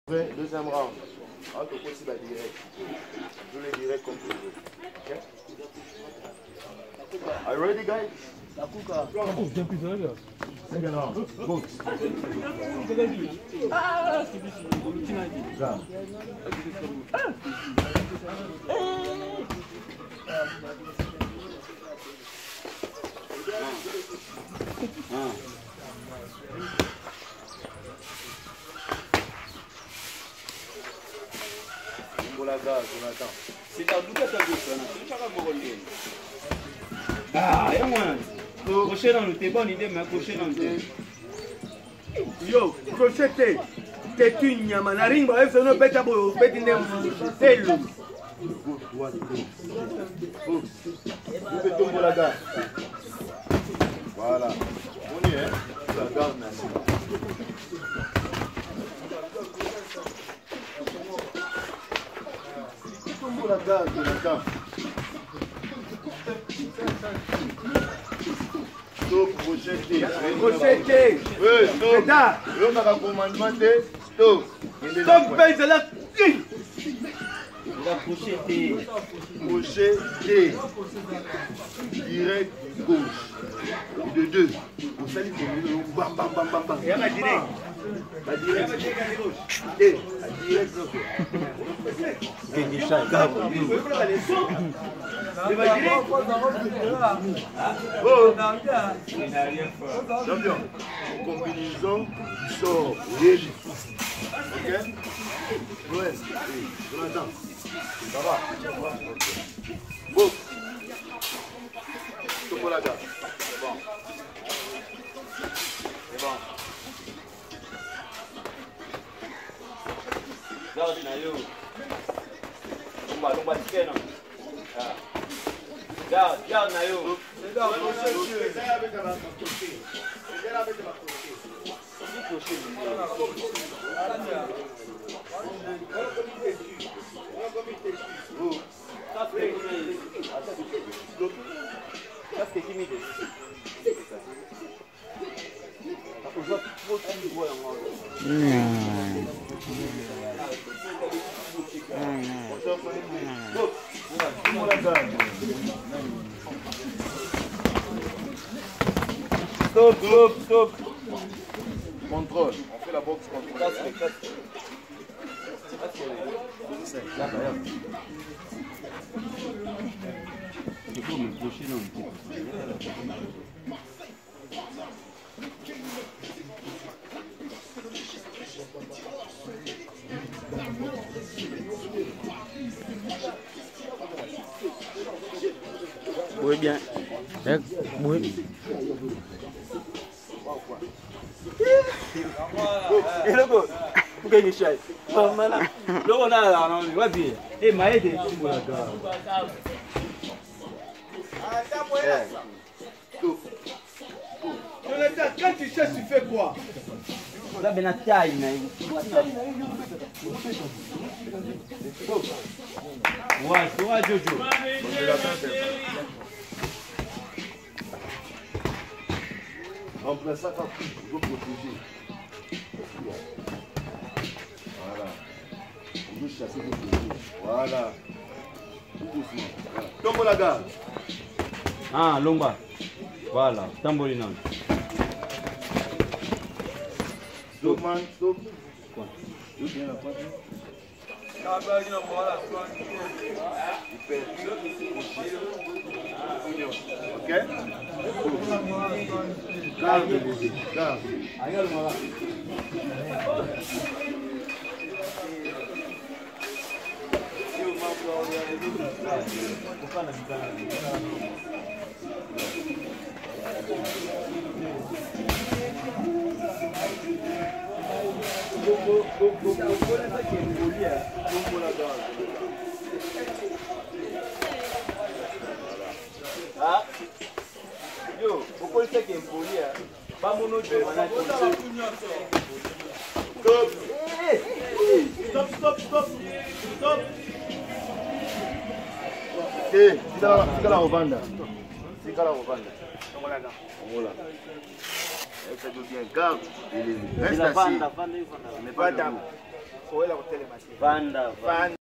Deuxième round. Entre possible à direct. Je le dirai comme tu veux. Ok? Are you ready, guys? Second round. Go. Ah, crochet dans le thé, bonne idée, mais crochet dans le thé. Yo, crochet thé. T'es une nyama, na ring, bah, c'est un bête à beau, bête à c'est l'eau. Voilà. On y est. La garde, merci. La garde, la garde. Stop, crochet. Crochet. Oui, stop. Là. On a un commandement de stop. Stop, bête, là. La crochet. Crochet. Direct gauche. Et de deux. Vous savez comment bam bam bam bam bam. Et à ma direct. La direct gauche. Et la direct gauche. Oh, champion, combinaison, sort, régie. Ok? Ouais, Jonathan, ça va? Bon. Tout pour la garde. C'est bon. C'est bon. Garde, Nayo. Lomba, ticket, non? Garde, Nayo. Stop. Contrôle. On fait la boxe contrôle. Il faut me clocher dans le thé. Bouille bien. Bouille. Et le go, pour qu'il y ait pas mal. Le on a là, on va bien. Et maïs de tout le Jonathan, quand tu cherches, tu fais quoi? Là, ben la taille, ouais, Jojo. En plein ça, quand tu veux protéger. Voilà. On veut chasser vos protéger. Voilà. Doucement. Voilà. Tombe la garde. Ah, Lomba. Voilà, tambourine. Stop, man. Stop. Je viens la pointe. Ok? Garde, bébé. Garde. Ah, yo, pourquoi le fait qu'il est poli? Pas mon autre. Stop. Fica la Rovanda. Voilà. Faites bien garde. Reste assis. Mais pas debout. Owela kotelema te. Vanda.